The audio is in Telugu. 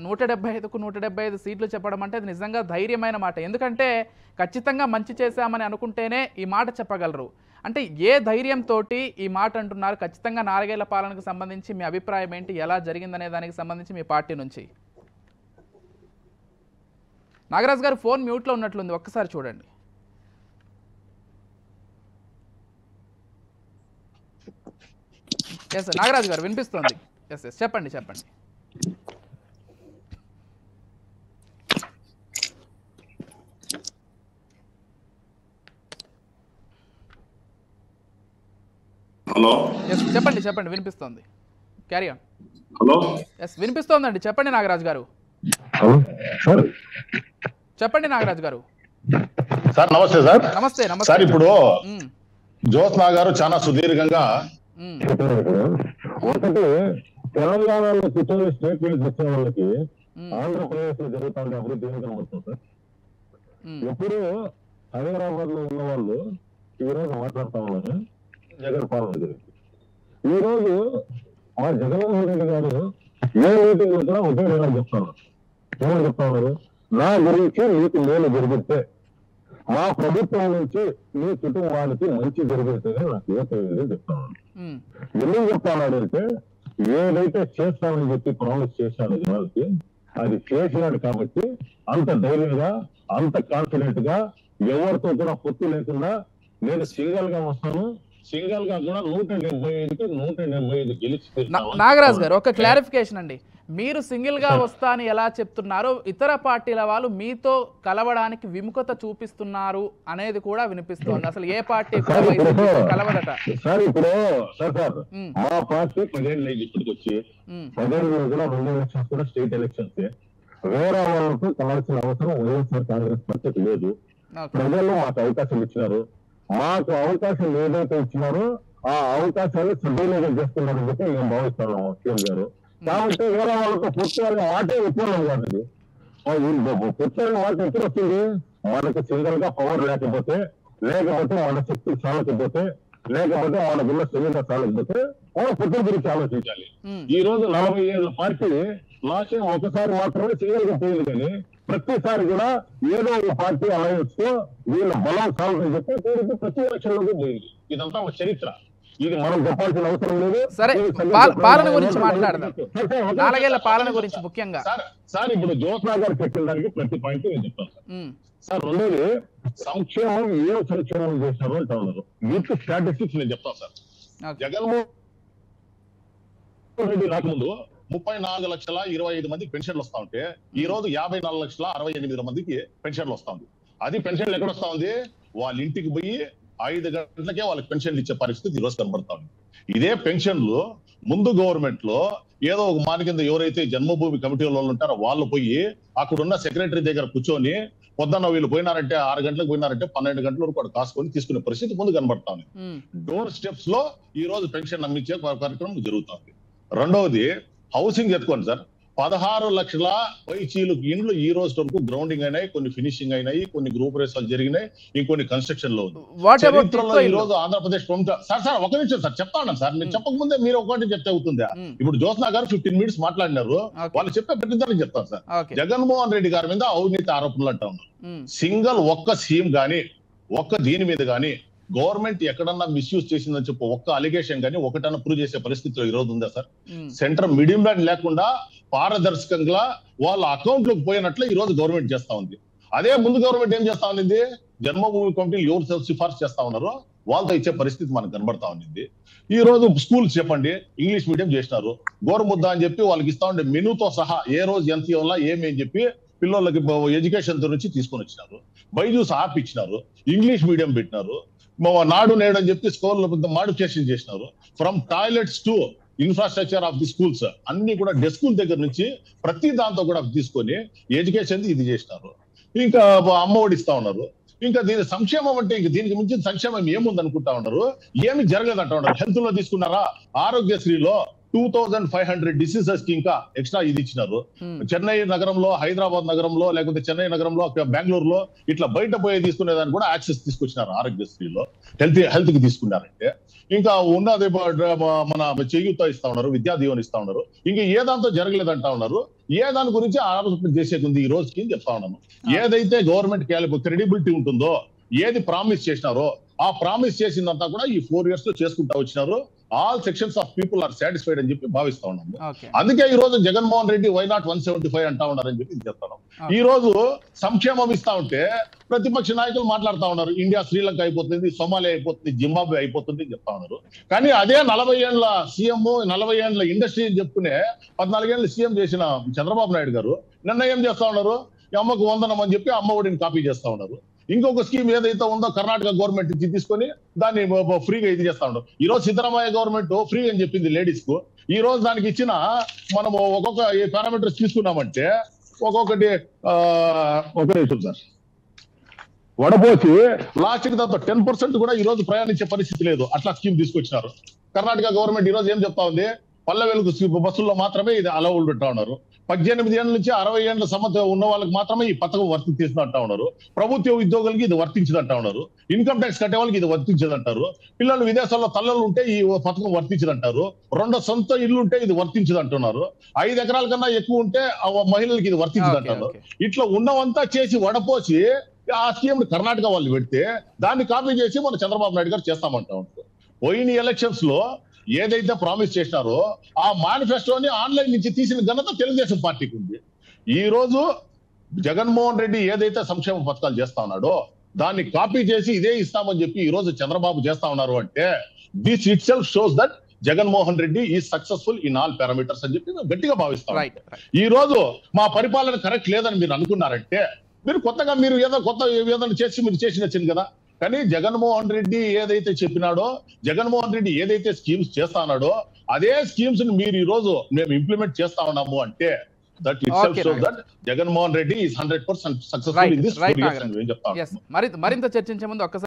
175కు 175 సీట్లు చెప్పడం అంటే అది నిజంగా ధైర్యమైన మాట. ఎందుకంటే ఖచ్చితంగా మంచి చేశామని అనుకుంటేనే ఈ మాట చెప్పగలరు. అంటే ఏ ధైర్యంతో ఈ మాట అంటున్నారు? ఖచ్చితంగా 4 ఏళ్ల పాలనకు సంబంధించి మీ అభిప్రాయం ఏంటి? ఎలా జరిగిందనే దానికి సంబంధించి మీ పార్టీ నుంచి. నాగరాజు గారు ఫోన్ మ్యూట్లో ఉన్నట్లుంది, ఒక్కసారి చూడండి. ఎస్ నాగరాజు గారు వినిపిస్తోంది. ఎస్ చెప్పండి. హలో ఎస్ చెప్పండి వినిపిస్తోంది. Carry on. హలో ఎస్ వినిపిస్తోందండి, చెప్పండి నాగరాజు గారు. చెప్పండి నాగరాజు గారు. సార్ నమస్తే సార్. నమస్తే సార్ ఇప్పుడు జ్యోత్స్నా గారు చాలా సుదీర్ఘంగా ఒకటి తెలంగాణలో కూర్చొని స్టేట్మెంట్ ఇచ్చే వాళ్ళకి ఆంధ్రప్రదేశ్ లో జరుగుతున్న అభివృద్ధి ఏమి కనబడుతుంది సార్? ఎప్పుడు హైదరాబాద్ లో ఉన్న వాళ్ళు ఈ రోజు మాట్లాడుతా ఉన్నారు జగన్ పాలన గురించి. ఈ రోజు మా జగన్మోహన్ రెడ్డి గారు ఏ మీటింగ్ లో కూడా ఒకే విధంగా చెప్తున్నారు. ఏమని చెప్తా ఉన్నారు? నా గురించి మీకు మేలు జరిగితే, మా ప్రభుత్వం నుంచి మీ కుటుంబానికి మంచి జరిగితేనే నాకు ఏ తెలియదు చెప్తాను. ఎందుకు చెప్తాను అంటే ఏదైతే చేస్తానని చెప్పి ప్రామిస్ చేశాను జనాలకి అది చేసినాడు కాబట్టి అంత ధైర్యంగా అంత కాన్ఫిడెంట్ గా ఎవరితో కూడా పొత్తు లేకుండా నేను సింగల్ గా వస్తాను, సింగల్ గా కూడా 175కి 175 గెలిచి. నాగరాజు గారు ఒక క్లారిఫికేషన్ అండి, మీరు సింగిల్ గా వస్తా అని ఎలా చెప్తున్నారో ఇతర పార్టీల వాళ్ళు మీతో కలవడానికి విముఖత చూపిస్తున్నారు అనేది కూడా వినిపిస్తోంది. అసలు ఏ పార్టీ కలవదట సార్? ఇప్పుడు సార్ మా పార్టీ 10 ఏళ్ళు ఇప్పటికి వచ్చి 10 ఏళ్ళు కూడా 2 ఎలక్షన్స్ కూడా స్టేట్ ఎలక్షన్స్. వేరే వాళ్ళకు కలవాల్సిన అవసరం వైఎస్ఆర్ కాంగ్రెస్ పార్టీకి లేదు. ప్రజలు మాకు అవకాశం ఇచ్చినారు. మాకు అవకాశం ఏదైతే ఇచ్చినారో ఆ అవకాశాన్ని సద్వినియోగం చేస్తున్నారని చెప్పి మేము భావిస్తున్నాము సీఎం గారు. కాబట్టి వేరే వాళ్ళతో పుట్టాలని మాటే విఫలం కాదు. పుట్టాలని మాట ఎప్పుడు వస్తుంది? మనకు సింగల్ గా పవర్ లేకపోతే మన శక్తి చాలకపోతే మనకున్న సువిధ చాలకపోతే మనం పుట్టిన గురించి ఆలోచించాలి. ఈ రోజు 40 ఏళ్ళ పార్టీ లాస్ట్ ఒకసారి మాత్రమే సింగల్ గా పోయింది, కానీ ప్రతిసారి కూడా ఏదో ఒక పార్టీ అలయన్స్ తో వీళ్ళ బలం చాలని చెప్పి ప్రతి ఎలక్షన్ లోకి పోయింది. ఇదంతా ఒక చరిత్ర, ఇది మనం చెప్పాల్సిన అవసరం లేదు. సరే, పాలన గురించి మాట్లాడదాం. 4 ఏళ్ల పాలన గురించి ముఖ్యంగా సార్ ఇప్పుడు జ్యోత్స్నా గారు చెప్పిన దానికి ప్రతి పాయింట్ నేను చెప్తాను సార్. రెండోది సంక్షేమం ఏం సంక్షేమం చేశారు అంటే ఉన్నారు. యూత్ స్టాటిస్టిక్స్ నేను చెప్తాను సార్. జగన్మోహన్ రెడ్డి రాకముందు 34,25,000 మందికి పెన్షన్లు వస్తా ఉంటే ఈ రోజు 54,68,000 మందికి పెన్షన్లు వస్తా ఉంది. అది పెన్షన్లు ఎక్కడ వస్తా ఉంది? వాళ్ళ ఇంటికి పోయి 5 గంటలకే వాళ్ళకి పెన్షన్లు ఇచ్చే పరిస్థితి ఈ రోజు కనబడతా ఉంది. ఇదే పెన్షన్లు ముందు గవర్నమెంట్ లో ఏదో ఒక మాని కింద ఎవరైతే జన్మభూమి కమిటీ వాళ్ళు ఉంటారో వాళ్ళు పోయి అక్కడున్న సెక్రటరీ దగ్గర కూర్చొని పొద్దున్న వీళ్ళు పోయినారంటే 6 గంటలకు పోయినారంటే 12 గంటల వరకు అక్కడ కాసుకొని తీసుకునే పరిస్థితి ముందు కనబడతా ఉంది. డోర్ స్టెప్స్ లో ఈ రోజు పెన్షన్ నమ్మించే కార్యక్రమం జరుగుతుంది. రెండవది హౌసింగ్ ఎత్తుకోండి సార్. 16 లక్షల పైచీలు ఇండ్లు ఈ రోజు వరకు గ్రౌండింగ్ అయినాయి, కొన్ని ఫినిషింగ్ అయినాయి, కొన్ని గ్రూప్ రేసాలు జరిగినాయి, ఇంకొన్ని కన్స్ట్రక్షన్ లో ఉంది. చరిత్రలో ఈ రోజు ఆంధ్రప్రదేశ్ సార్ ఒక నిమిషం సార్ చెప్తా ఉన్నాను సార్. నేను చెప్పక ముందే మీరు ఒకటి చెప్తే అవుతుందా? ఇప్పుడు జ్యోత్స్నా గారు 15 మినిట్స్ మాట్లాడినారు, వాళ్ళు చెప్పే ప్రతిదానికి చెప్తాను సార్. జగన్మోహన్ రెడ్డి గారి మీద అవినీతి ఆరోపణలు అంటా ఉన్నారు. సింగల్ ఒక్క సీఎం గానీ ఒక్క దీని మీద గానీ గవర్నమెంట్ ఎక్కడన్నా మిస్యూజ్ చేసిందని చెప్పి ఒక్క అలిగేషన్ గానీ ఒకటన్నా ప్రూవ్ చేసే పరిస్థితిలో ఈ రోజు ఉందా సార్? సెంటర్ మిడియం మ్యాన్ లేకుండా పారదర్శకంగా వాళ్ళ అకౌంట్ లోకి పోయినట్లు ఈ రోజు గవర్నమెంట్ చేస్తా ఉంది. అదే ముందు గవర్నమెంట్ ఏం చేస్తా ఉంది? జన్మభూమి కమిటీలు ఎవరు సిఫార్సు చేస్తా ఉన్నారో వాళ్ళతో ఇచ్చే పరిస్థితి మనకు కనబడతా ఉంది. ఈ రోజు స్కూల్స్ చెప్పండి, ఇంగ్లీష్ మీడియం చేసినారు. గోరుముద్ద అని చెప్పి వాళ్ళకి ఇస్తా ఉండే మెనూతో సహా ఏ రోజు ఎంత ఇవ్వాలా ఏమేం చెప్పి పిల్లలకి ఎడ్యుకేషన్ నుంచి తీసుకొని వచ్చినారు. బైజూస్ యాప్ ఇచ్చినారు, ఇంగ్లీష్ మీడియం పెట్టినారు, నాడు నేడు అని చెప్పి స్కూల్లో మాడిఫికేషన్ చేసినారు. From toilets to infrastructure of the schools అన్ని కూడా డెస్కుల దగ్గర నుంచి ప్రతి దాంతో కూడా తీసుకొని ఎడ్యుకేషన్ ఇది చేసినారు. ఇంకా అమ్మఒడి ఇస్తా ఉన్నారు. ఇంకా దీని సంక్షేమం అంటే ఇంక దీనికి మించిన సంక్షేమం ఏముంది అనుకుంటా ఉన్నారు. ఏమి జరగదంటా ఉన్నారు. హెల్త్ లో తీసుకున్నారా? ఆరోగ్యశ్రీలో 2500 డిసీజెస్ కి ఇంకా ఎక్స్ట్రా ఇది ఇచ్చినారు. చెన్నై నగరంలో, హైదరాబాద్ నగరంలో, లేకపోతే చెన్నై నగరంలో, బెంగళూరులో ఇట్లా బయట పోయి తీసుకునేదాన్ని కూడా యాక్సెస్ తీసుకొచ్చినారు. ఆరోగ్యశ్రీలో హెల్త్ కి తీసుకున్నారంటే ఇంకా ఉన్నది మన చేయూత ఇస్తా ఉన్నారు, విద్యా దీవెన ఇస్తా ఉన్నారు. ఇంకా ఏ దాంతో జరగలేదంటా ఉన్నారు. ఏ దాని గురించి ఆలోచన చేసేది ఉంది ఈ రోజుకి చెప్తా ఉన్నాను. ఏదైతే గవర్నమెంట్ క్రెడిబిలిటీ ఉంటుందో, ఏది ప్రామిస్ చేసినారో ఆ ప్రామిస్ చేసిందంతా కూడా ఈ 4 years లో చేసుకుంటా వచ్చినారు. All sections of people are satisfied అని చెప్పి భావిస్తా ఉన్నాము. అందుకే ఈ రోజు జగన్మోహన్ రెడ్డి వై నాట్ 175 అంటా ఉన్నారని చెప్పి చెప్తాను. ఈ రోజు సంక్షేమం ఇస్తా ఉంటే ప్రతిపక్ష నాయకులు మాట్లాడుతా ఉన్నారు, ఇండియా శ్రీలంక అయిపోతుంది, సోమాలియా అయిపోతుంది, జింబాబ్వే అయిపోతుంది చెప్తా ఉన్నారు. కానీ అదే 40 ఏళ్ల సీఎం, 40 ఏళ్ల ఇండస్ట్రీ అని చెప్పుకునే 14 ఏళ్ల సీఎం చేసిన చంద్రబాబు నాయుడు గారు నిన్న ఏం చేస్తా ఉన్నారు? అమ్మకు వందనం అని చెప్పి అమ్మ ఒడిని కాపీ చేస్తా ఉన్నారు. ఇంకొక స్కీమ్ ఏదైతే ఉందో కర్ణాటక గవర్నమెంట్ తీసుకొని దాన్ని ఫ్రీగా ఇది చేస్తా ఉండవు. ఈ రోజు సిద్ధరామయ్య గవర్నమెంట్ ఫ్రీ అని చెప్పింది లేడీస్ కు. ఈ రోజు దానికి ఇచ్చిన మనము ఒక్కొక్క పారామీటర్స్ తీసుకున్నామంటే ఒక్కొక్కటి ఒక నిమిషం సార్ వడపోసి లాస్ట్ కి దాంతో 10% కూడా ఈ రోజు ప్రయాణించే పరిస్థితి లేదు. అట్లా స్కీమ్ తీసుకొచ్చినారు. కర్ణాటక గవర్నమెంట్ ఈ రోజు ఏం చెప్తా ఉంది? పల్లె వెలుగు బస్సుల్లో మాత్రమే ఇది అలౌడ్ పెట్టా ఉన్నారు. 18 ఏళ్ల నుంచి 60 ఏళ్ల సమస్య ఉన్న వాళ్ళకి మాత్రమే ఈ పథకం వర్తించేసినట్టు ఉన్నారు. ప్రభుత్వ ఉద్యోగులకి ఇది వర్తించదంటా ఉన్నారు. ఇన్కమ్ ట్యాక్స్ కట్టే వాళ్ళకి ఇది వర్తించదంటారు. పిల్లలు విదేశాల్లో తల్లులు ఉంటే ఈ పథకం వర్తించదంటారు. 2 సొంత ఇల్లు ఉంటే ఇది వర్తించదంటున్నారు. 5 ఎకరాల కన్నా ఎక్కువ ఉంటే మహిళలకి ఇది వర్తించదంటారు. ఇట్లా ఉన్నవంతా చేసి వడపోసి ఆ స్కీమ్ కర్ణాటక వాళ్ళు పెడితే దాన్ని కాపీ చేసి మన చంద్రబాబు నాయుడు గారు చేస్తామంటా ఉంటారు. పోయిన ఎలక్షన్స్ లో ఏదైతే ప్రామిస్ చేసినారో ఆ మేనిఫెస్టోని ఆన్లైన్ నుంచి తీసిన ఘనత తెలుగుదేశం పార్టీకి ఉంది. ఈ రోజు జగన్మోహన్ రెడ్డి ఏదైతే సంక్షేమ పథకాలు చేస్తా ఉన్నాడో దాన్ని కాపీ చేసి ఇదే ఇస్తామని చెప్పి ఈ రోజు చంద్రబాబు చేస్తా ఉన్నారు అంటే this itself shows that Jaganmohan Reddy is successful in all parameters అని చెప్పి గట్టిగా భావిస్తాం. ఈ రోజు మా పరిపాలన కరెక్ట్ లేదని మీరు అనుకున్నారంటే మీరు కొత్తగా మీరు ఏదైనా చేసి మీరు చేసినచ్చింది కదా. కానీ జగన్మోహన్ రెడ్డి ఏదైతే చెప్పినాడో, జగన్మోహన్ రెడ్డి ఏదైతే స్కీమ్స్ చేస్తానాడో అదే స్కీమ్స్ ని మీరు ఈ రోజు మేము ఇంప్లిమెంట్ చేస్తా ఉన్నాము అంటే that itself shows that Jaganmohan Reddy is 100% successful in this 4 years అని చెప్తాను. మరింత చర్చించే ముందు ఒక్కసారి